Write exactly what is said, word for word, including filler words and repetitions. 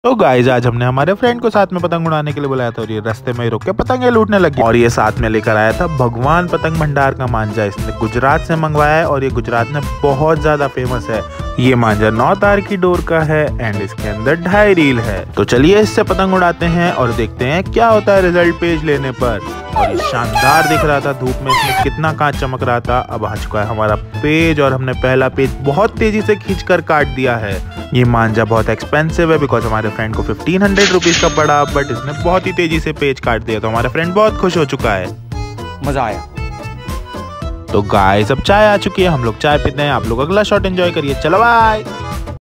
तो गाइस आज हमने हमारे फ्रेंड को साथ में पतंग उड़ाने के लिए बुलाया था और ये रास्ते में ही रुक के पतंगे लूटने लगी और ये साथ में लेकर आया था भगवान पतंग भंडार का मांझा। इसने गुजरात से मंगवाया है और ये गुजरात में बहुत ज्यादा फेमस है। ये मांझा नौ तार की डोर का है एंड इसके अंदर ढाई रील है। तो चलिए इससे पतंग उड़ाते हैं और देखते हैं क्या होता है रिजल्ट पेज लेने पर। और ये शानदार दिख रहा था धूप में, इसमें कितना कांच चमक रहा था। अब आ चुका है हमारा पेज और हमने पहला पेज बहुत तेजी से खींचकर काट दिया है। ये मांझा बहुत एक्सपेंसिव है बिकॉज हमारे फ्रेंड को फिफ्टीन हंड्रेड रुपीज का पड़ा, बट इसने बहुत ही तेजी से पेज काट दिया तो हमारा फ्रेंड बहुत खुश हो चुका है। मजा आया। तो गाइस अब चाय आ चुकी है, हम लोग चाय पीते हैं, आप लोग अगला शॉट एंजॉय करिए। चलो बाय।